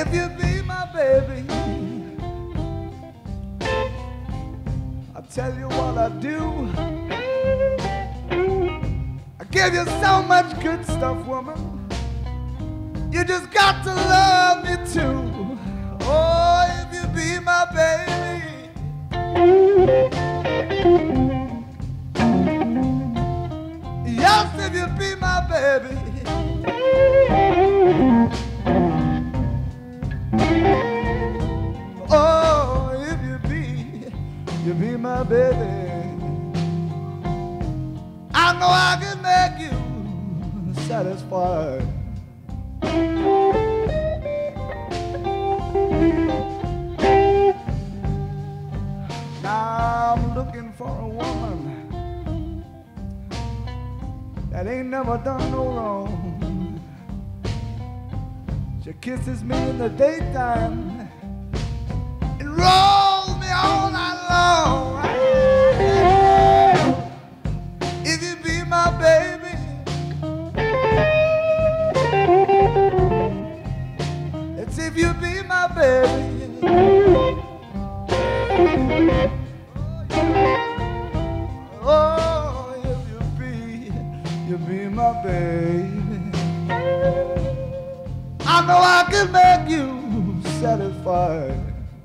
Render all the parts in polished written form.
if you be my baby, I'll tell you what I do. I give you so much good stuff, woman. You just got to love me too. Oh, if you be my baby. Yes, if you be my baby. Oh, if you be my baby. I know I can make you satisfied. Now I'm looking for a woman that ain't never done no wrong. She kisses me in the daytime and rolls me all night long. If you be my baby, it's if you be my baby. Oh, if you be my baby. I know I can make you satisfied.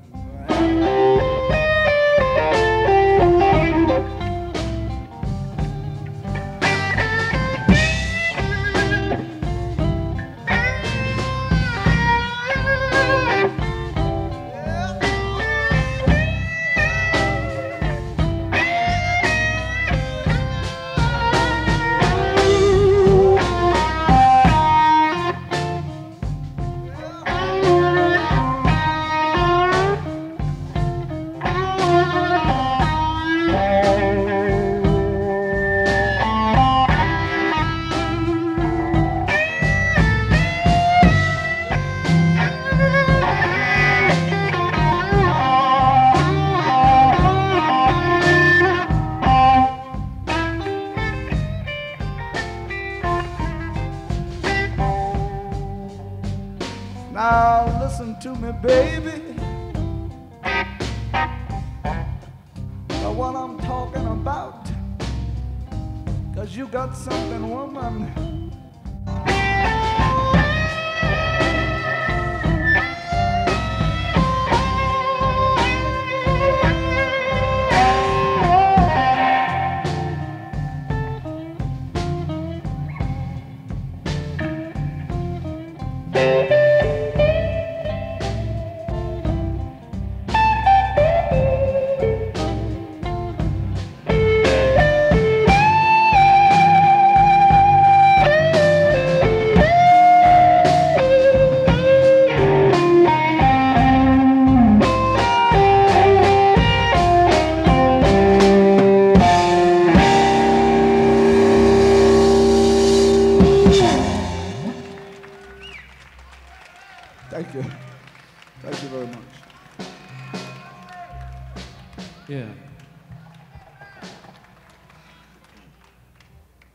Now listen to me, baby. Know what I'm talking about? 'Cause you got something, woman. Thank you. Thank you very much. Yeah.